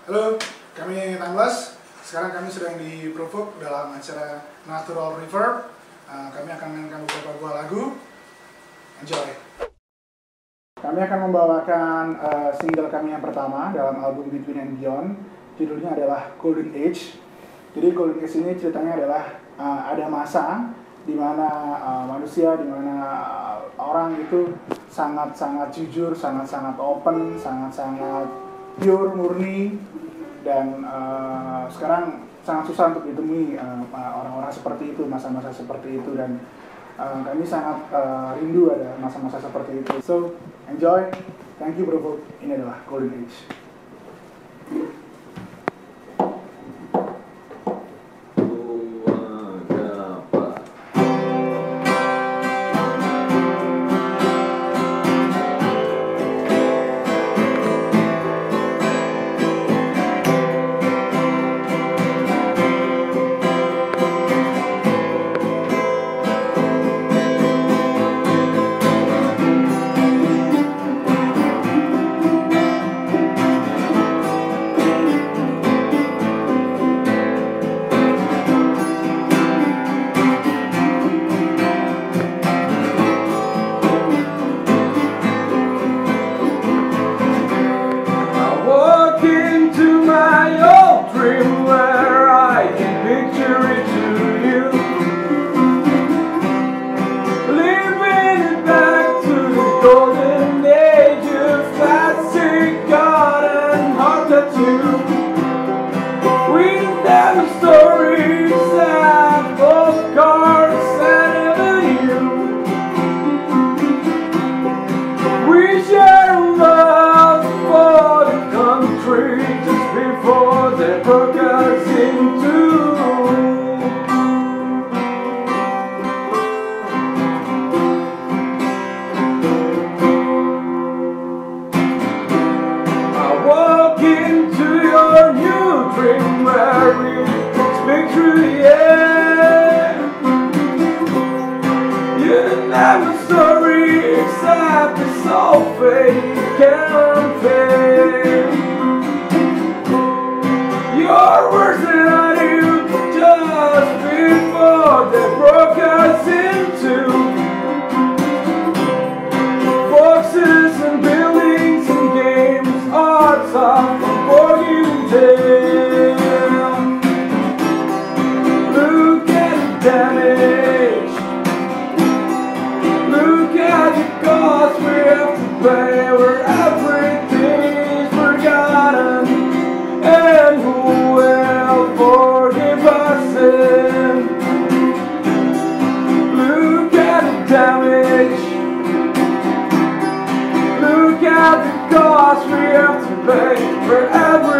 Halo, kami Timeless. Sekarang kami sedang di Provok dalam acara Natural Reverb. Kami akan mainkan beberapa buah lagu. Enjoy. Kami akan membawakan single kami yang pertama dalam album Between and Beyond. Judulnya adalah Golden Age. Jadi Golden Age ini ceritanya adalah ada masa di mana manusia, di mana orang itu sangat-sangat jujur, sangat-sangat open, sangat-sangat pure, murni, dan sekarang sangat susah untuk ditemui orang-orang seperti itu, masa-masa seperti itu, dan kami sangat rindu ada masa-masa seperti itu. So, enjoy, thank you bro, ini adalah Golden Age. Your words that I knew just before they broke us into boxes and buildings and games, arts of forgotten tale. Look at the damage, look at the cost we have to pay, where everything is forgotten, and who will forgive us sin? Look at the damage, look at the cost we have to pay for everything.